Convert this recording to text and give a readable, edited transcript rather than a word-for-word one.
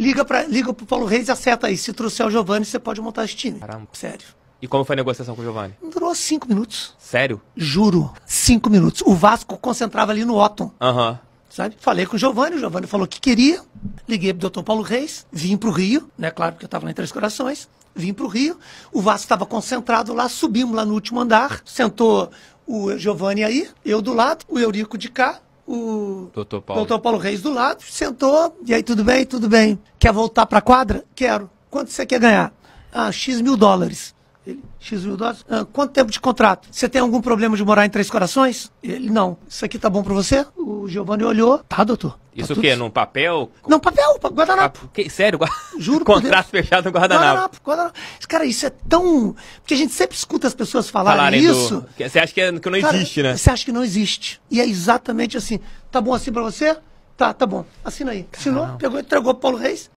liga pro Paulo Reis e acerta aí. Se trouxer o Giovani, você pode montar esse time. Caramba. Sério. E como foi a negociação com o Giovani? Durou 5 minutos. Sério? Juro. 5 minutos. O Vasco concentrava ali no Otton. Aham. Sabe? Falei com o Giovani falou que queria. Liguei pro Dr. Paulo Reis, vim pro Rio, né? Claro, porque eu tava lá em Três Corações. Vim pro Rio. O Vasco estava concentrado lá, subimos lá no último andar. Sentou o Giovani aí, eu do lado, o Eurico de cá, o Dr. Paulo Reis do lado. Sentou, e aí, tudo bem? Tudo bem. Quer voltar pra quadra? Quero. Quanto você quer ganhar? X mil dólares. Ele, X mil dólares? Quanto tempo de contrato? Você tem algum problema de morar em Três Corações? Ele, não. Isso aqui tá bom pra você? O Giovani olhou. Tá, doutor. Isso o quê? Num papel? Não, papel, guardanapo. Sério? Juro por Contrato Deus. fechado no guardanapo. Guardanapo. Cara, isso é tão... Porque a gente sempre escuta as pessoas falarem isso. Você acha que não existe, né? Você acha que não existe. E é exatamente assim. Tá bom assim pra você? Tá bom. Assina aí. Assinou, pegou e entregou pro Paulo Reis.